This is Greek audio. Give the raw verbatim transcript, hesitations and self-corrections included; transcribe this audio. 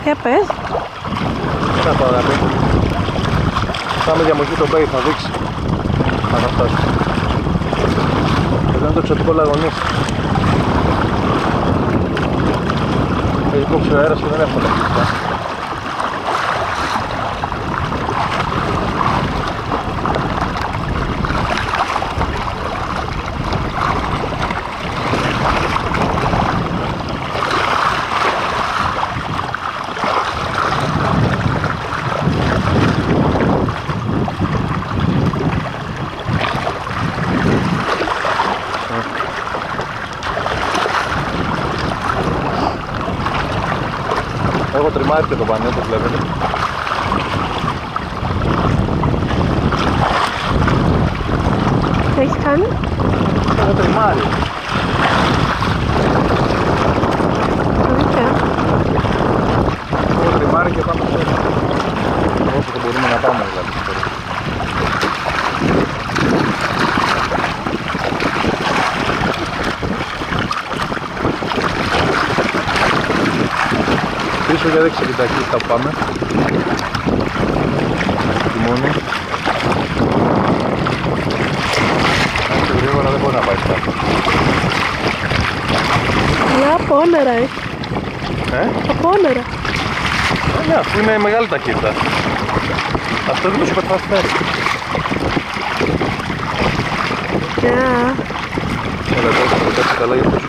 Για πες. Να το αγάπη. Πάμε για Μοχίτο Bay, θα δείξει. Αν θα φτάσει. Εδώ είναι το εξωτικό λαγωνί. Έχει κόψει ο αέρας και δεν έχουμε τα κλειστά. Έχω τριμάρει και το πανί, όπως βλέπετε. Τι έχεις κάνει? Έχω τριμάρει. Αλήθεια. Έχω τριμάρει και πάμε σε όσο το μπορούμε να πάμε δηλαδή. Πίσω για δείξε την ταχύτητα που πάμε. Τιμόνι. Αν και γρήγορα δεν μπορεί να πάει κάτω. Αλλά από όνερα έχει. Ε? Από όνερα. Ε, ναι, αφού είναι μεγάλη ταχύτητα. Αυτό είναι το super fast ferry. Yeah. Έλα, τώρα θα το καλά για το